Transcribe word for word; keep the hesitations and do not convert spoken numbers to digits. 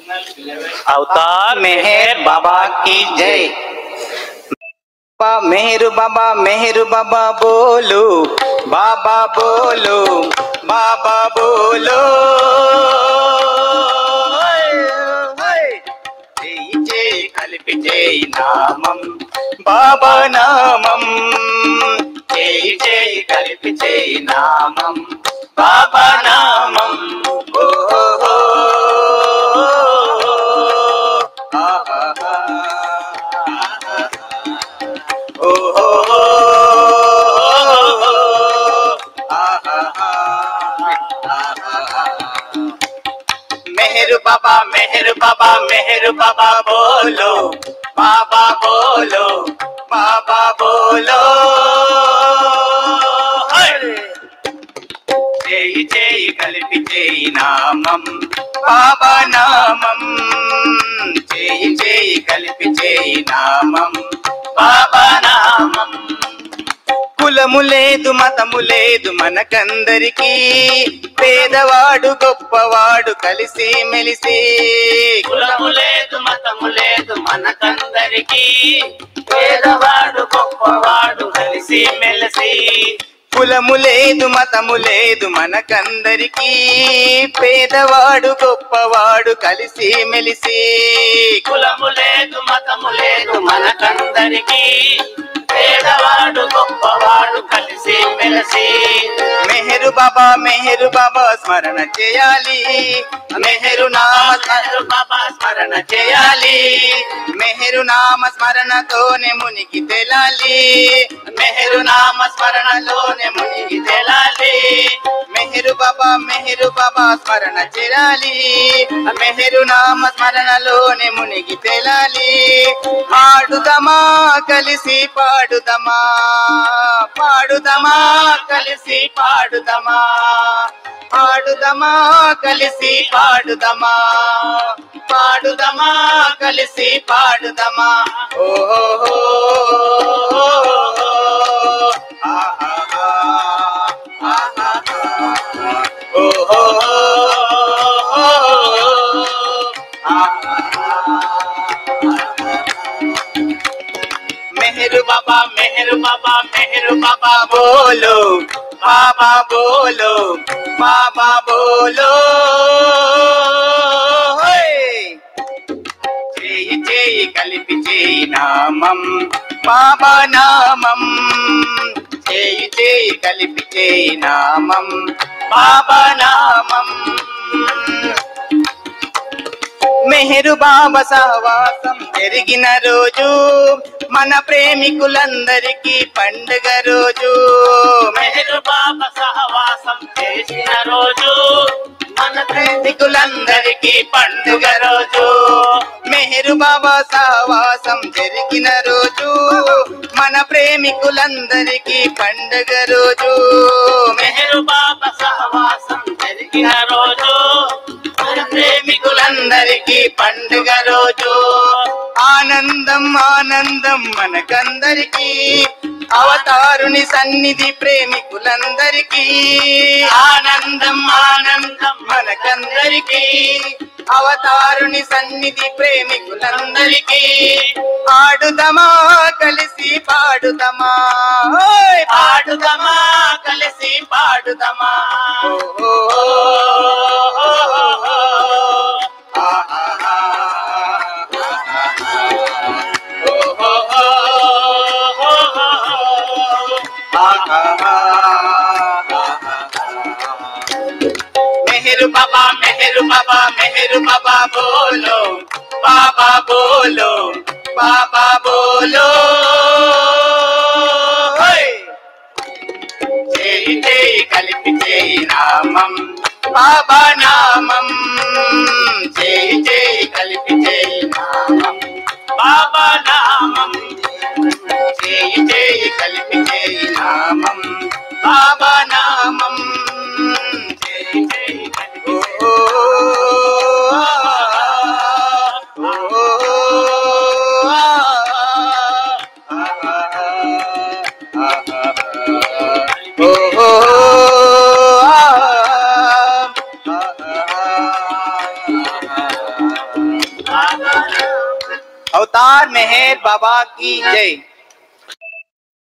अवतार मेहर बाबा की जय। मेहर बाबा मेहर बाबा बोलो, बाबा बोलो, बाबा बोलो। जय जय कल्पि जय नामम बाबा नामम, जय जय कल्पि जय नामम बाबा नामम। ओ हो हो मेहर बाबा मेहर बाबा मेहर बाबा बोलो, बाबा बोलो, बाबा बोलो। जय जय कल्पि जय नामम बाबा नामम, जय जय कल्पि जय नामम बाबा नामम। కులము లేదు మతము లేదు మనకందరికీ, పేదవాడు గొప్పవాడు కలిసి మెలిసి. కులము లేదు మతము లేదు మనకందరికీ, పేదవాడు గొప్పవాడు కలిసి మెలిసి. కులము లేదు మతము లేదు మనకందరికీ, పేదవాడు గొప్పవాడు కలిసి మెలిసి. కులము లేదు మతము లేదు మనకందరికీ, పేదవాడు గొప్పవాడు కలిసి మెలిసి. మెహరు బాబా మెహరు బాబా స్మరణ చేయాలి, మెహరు నామ మెహరు బాబా స్మరణ చేయాలి, మెహరు నామ స్మరణతోనే మునికి తేలాలి, మెహరు నామ స్మరణలోనే మునిగి తేలాలి. మెహరు బాబా మెహరు బాబా స్మరణ చేయాలి, మెహరు నామ స్మరణలోనే మునిగి తేలాలి. పాడుదమా కలిసి పాడుదమా, పాడుదమా కలిసి పాడుదమా, పాడుదమా కలిసి పాడుదమా, పాడుదమా కలిసి పాడుదమా. ఓహో मेहर बाबा मेहर बाबा मेहर बाबा बोलो, बाबा बोलो, बाबा बोलो। जय जय कल्पि जय नामम बाबा नामम, जय जय कल्पि जय नामम बाबा नामम। మెహరు బాబా సహవాసం జరిగిన రోజు, మన ప్రేమికులందరికీ పండుగ రోజు. మెహరు బాబా సహవాసం చేసిన రోజు, మన ప్రేమికులందరికీ పండుగ రోజు. మెహరు బాబా సహవాసం జరిగిన రోజు, మన ప్రేమికులందరికీ పండుగ రోజు. మెహరు బాబా సహవాసం జరిగిన రోజు, మన ప్రేమికులందరికీ పండుగ రోజు. ఆనందం ఆనందం మనకందరికీ, అవతారుని సన్నిధి ప్రేమికులందరికీ. ఆనందం ఆనందం మనకందరికీ, అవతారుని సన్నిధి ప్రేమికులందరికీ. ఆడుదమా కలిసి పాడుదమా, పాడుదమా కలిసి పాడుదమా. मेहर बाबा मेहर बाबा मेहर बाबा बोलो, बाबा बोलो, बाबा बोलो। जय जय कल्पि जय नामम बाबा नामम, जय जय कल्पि जय नामम बाबा नामम, जय जय कल्पि जय नामम बाबा नामम, जय जय कल्पि ओ अवतार मेहर बाबा की जय।